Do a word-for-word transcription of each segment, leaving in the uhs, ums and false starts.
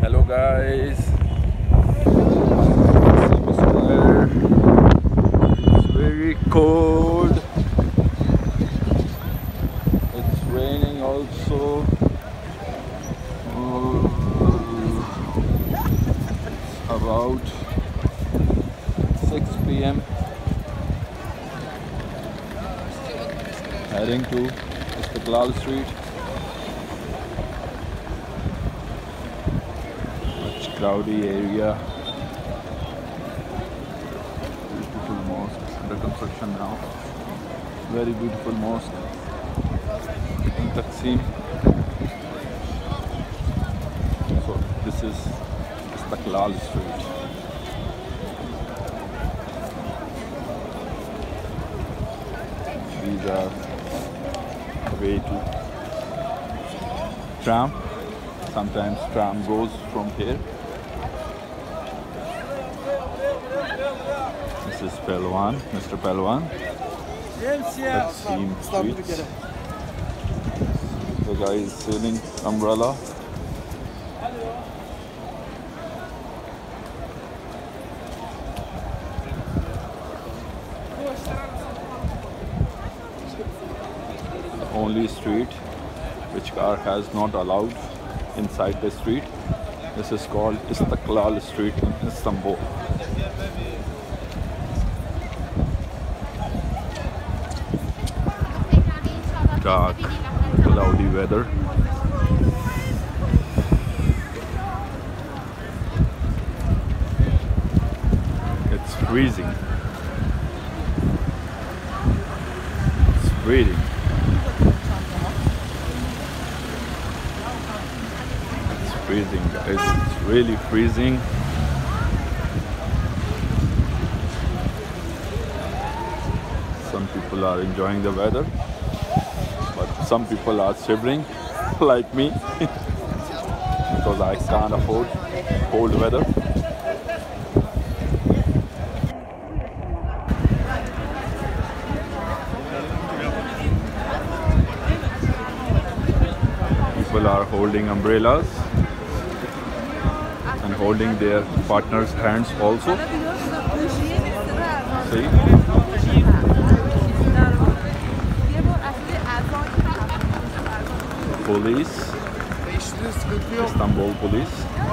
Hello guys, Square. It's very cold. It's raining also. Oh, it's about six p m Heading to Istiqlal Street. Much crowdy area. Beautiful mosque under construction now. Very beautiful mosque in Taksim. So this is Istiqlal Street. These are the way to tram. Sometimes tram goes from here. This is Pelwan, Mister Pelwan. Taksim Streets. The guy is selling umbrella. The only street which car has not allowed inside the street. This is called Istiqlal Street in Istanbul. Dark, cloudy weather. It's freezing. It's freezing. Freezing, guys. It's really freezing. Some people are enjoying the weather, but some people are shivering like me because I can't afford cold weather. People are holding umbrellas and holding their partner's hands also. See? Police. Istanbul police.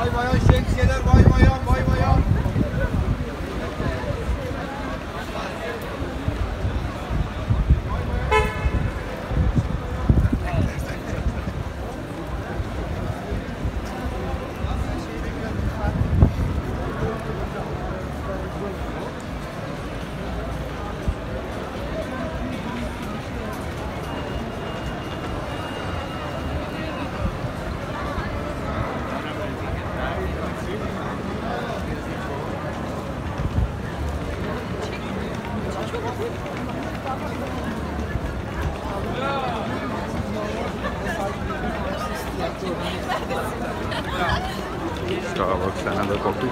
Starbucks, another coffee.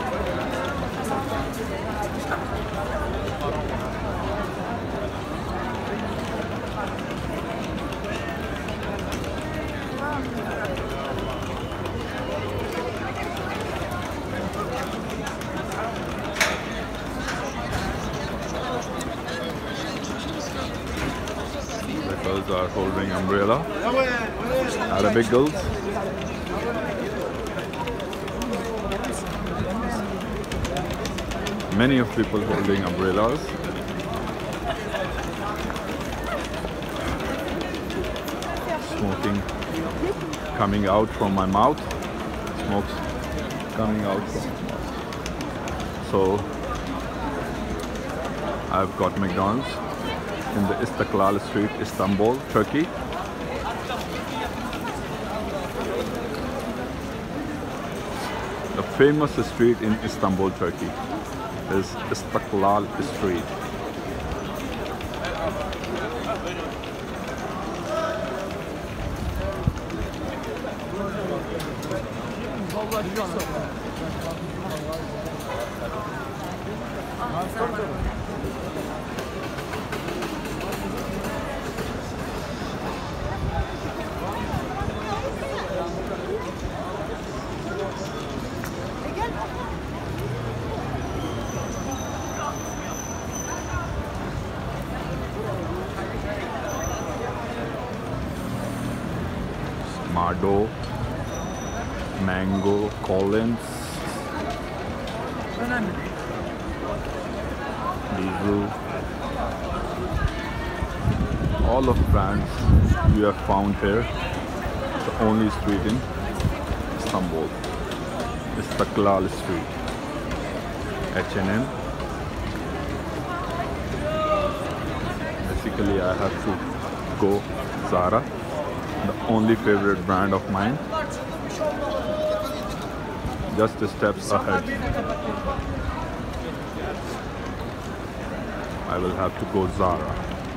The girls are holding umbrella. Arabic girls. Many of people holding umbrellas. Smoking coming out from my mouth. Smokes coming out from my mouth. So I've got McDonald's in the Istiqlal Street, Istanbul, Turkey. The famous street in Istanbul, Turkey is Istiqlal Street. Bordeaux, Mango, Collins, Diesel. All of brands you have found here. The only street in Istanbul is Istiklal Street. H and M. Basically, I have to go Zara, the only favorite brand of mine. Just the steps ahead. I will have to go Zara.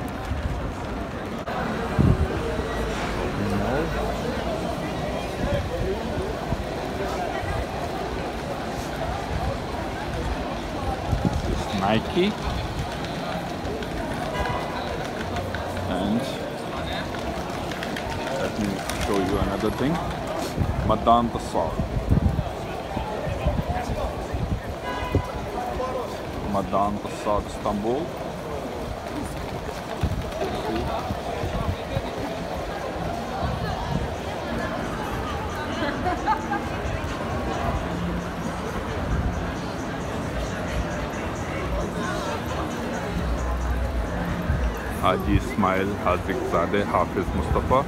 Nike and let me show you another thing. Madan Tassar. Madan Tassar, Istanbul. Haji Ismail Hazikzadeh Hafiz Mustafa,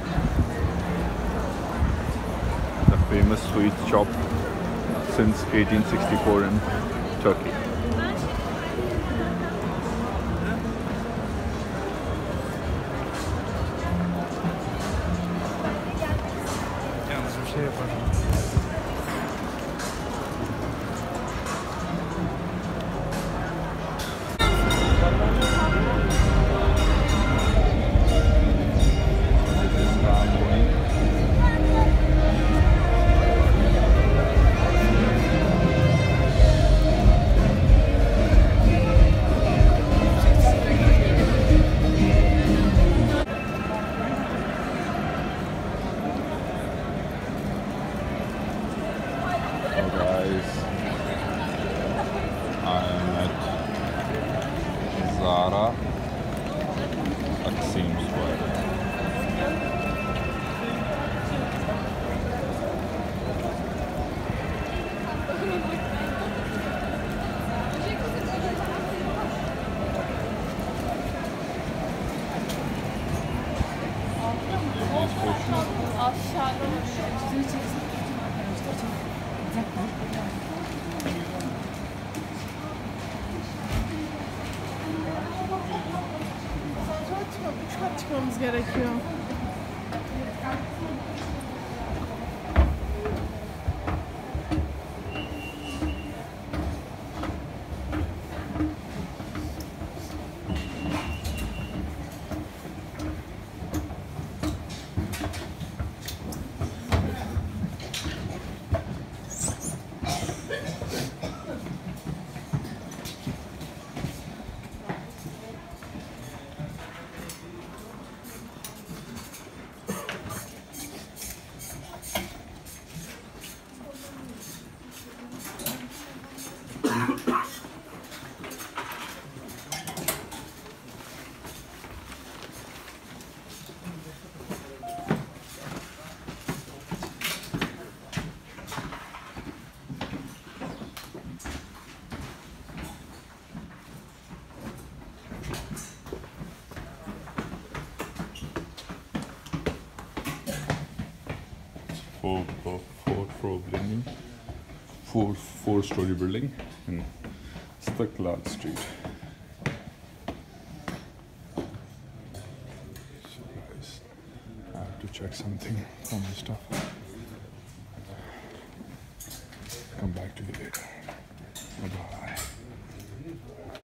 the famous sweet shop since eighteen sixty-four in Turkey. Zara, Taksim Square. Üç kat çıkmamız gerekiyor. Four, four, four floor building, four four story building in Istiklal Street. So guys, I have to check something from the stuff. Come back to you later. Bye bye.